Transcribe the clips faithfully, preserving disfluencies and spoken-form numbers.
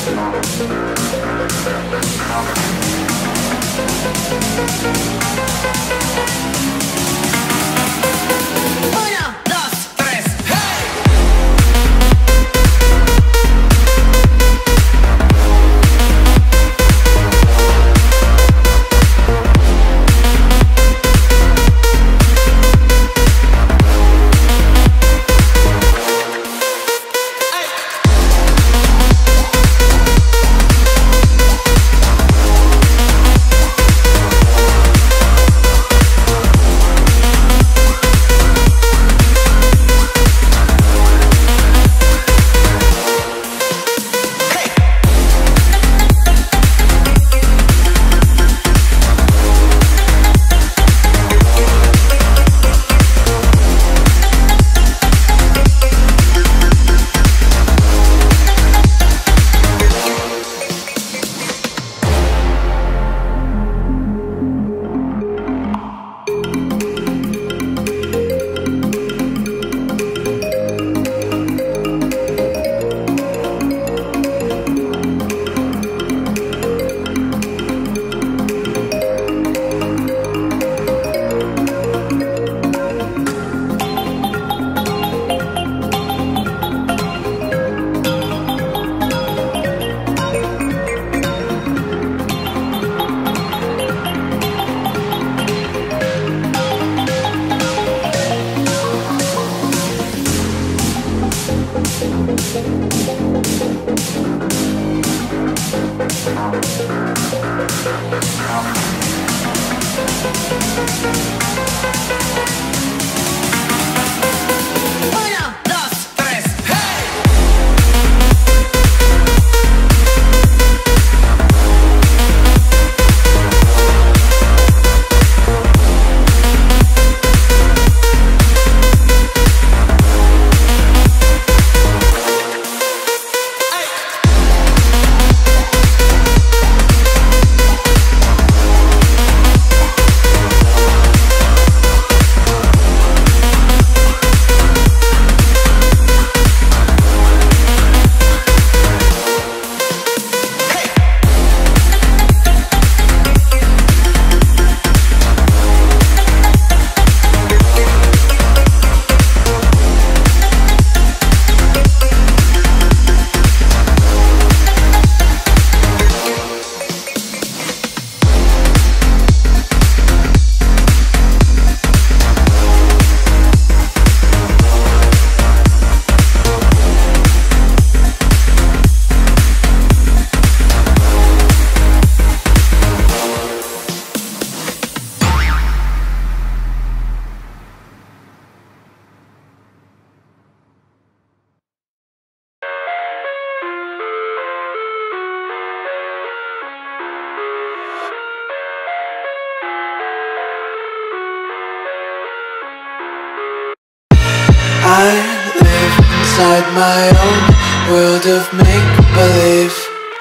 I live inside my own world of make-believe.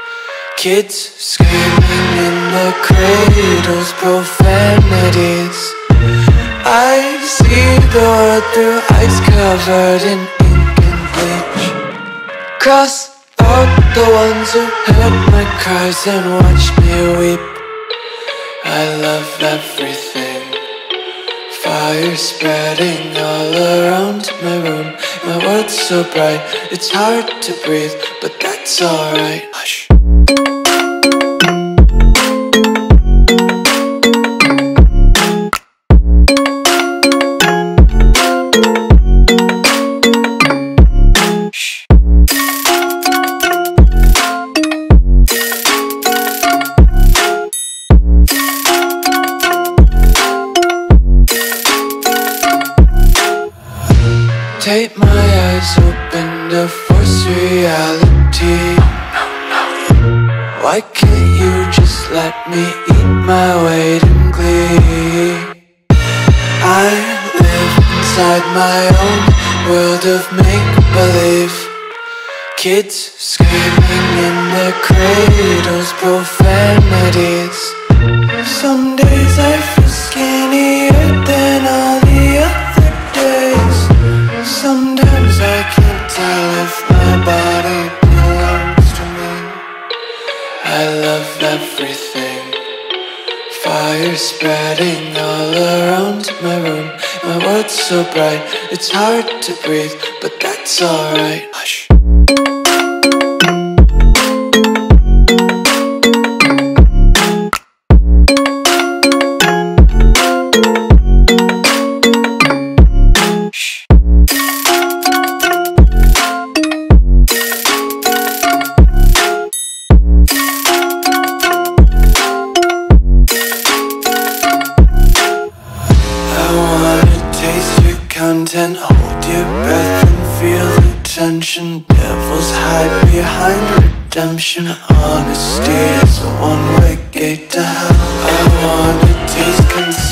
Kids screaming in the cradles, profanities. I see the world through eyes covered in ink and bleach. Cross out the ones who heard my cries and watched me weep. I love everything. Fire spreading all around my room. My world's so bright, it's hard to breathe, but that's alright. Hush. Take my eyes open to force reality. Why can't you just let me eat my weight in glee? I live inside my own world of make-believe. Kids screaming in their cradles, profanities. Some days I feel skinnier than all the other days. Sometimes I can't tell if my body belongs to me. colors spreading all around my room. My world's so bright, it's hard to breathe, but that's alright. Hush. Content, hold your breath and feel the tension. Devils hide behind redemption. Honesty is a one-way gate to hell. I wanna taste content.